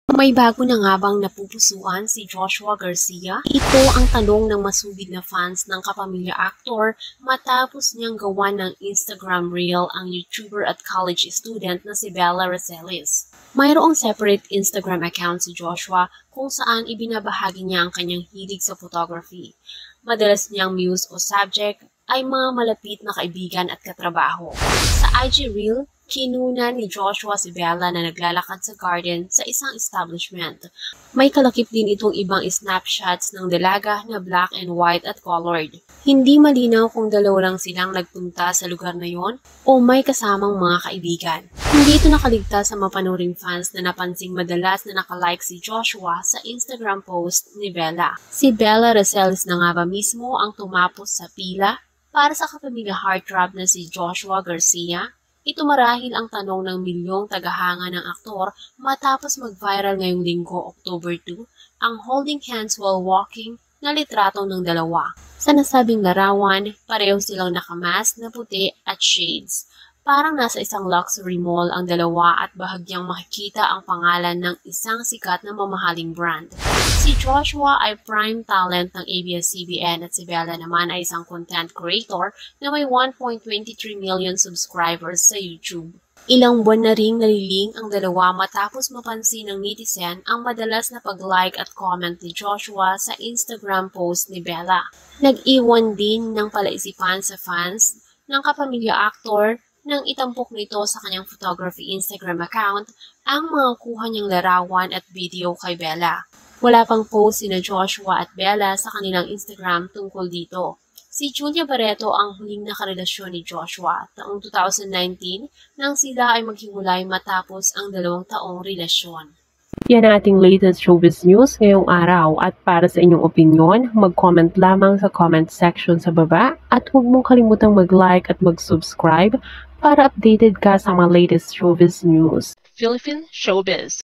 May bago na nga bang napupusuan si Joshua Garcia? Ito ang tanong ng masugid na fans ng kapamilya aktor matapos niyang gawan ng Instagram reel ang YouTuber at college student na si Bella Rosales. Mayroong separate Instagram account si Joshua kung saan ibinabahagi niya ang kanyang hilig sa photography. Madalas niyang muse o subject ay mga malapit na kaibigan at katrabaho. Sa IG reel, kinuna ni Joshua si Bella na naglalakad sa garden sa isang establishment. May kalakip din itong ibang snapshots ng dalaga na black and white at colored. Hindi malinaw kung dalawa lang silang nagpunta sa lugar na yon o may kasamang mga kaibigan. Hindi ito nakaligtas sa mapanuring fans na napansing madalas na nakalike si Joshua sa Instagram post ni Bella. Si Bella Rosales na nga ba mismo ang tumapos sa pila para sa kapamilya heartthrob na si Joshua Garcia? Ito marahil ang tanong ng milyong tagahanga ng aktor matapos mag-viral ngayong linggo, October 2, ang holding hands while walking na litrato ng dalawa. Sa nasabing larawan, pareho silang nakamask na puti at shades. Parang nasa isang luxury mall ang dalawa at bahagyang makikita ang pangalan ng isang sikat na mamahaling brand. Si Joshua ay prime talent ng ABS-CBN at si Bella naman ay isang content creator na may 1.23 million subscribers sa YouTube. Ilang buwan na ring naliling ang dalawa matapos mapansin ng netizen ang madalas na pag-like at comment ni Joshua sa Instagram post ni Bella. Nag-iwan din ng palaisipan sa fans ng kapamilya aktor nang itampok nito sa kanyang photography Instagram account ang mga kuha niyang larawan at video kay Bella. Wala pang post sina Joshua at Bella sa kanilang Instagram tungkol dito. Si Julia Barreto ang huling nakarelasyon ni Joshua taong 2019 nang sila ay maghiwalay matapos ang 2 taong relasyon. Yan ang ating latest showbiz news ngayong araw at para sa inyong opinion, mag-comment lamang sa comment section sa baba at huwag mong kalimutang mag-like at mag-subscribe para updated ka sa mga latest showbiz news. Philippine Showbiz.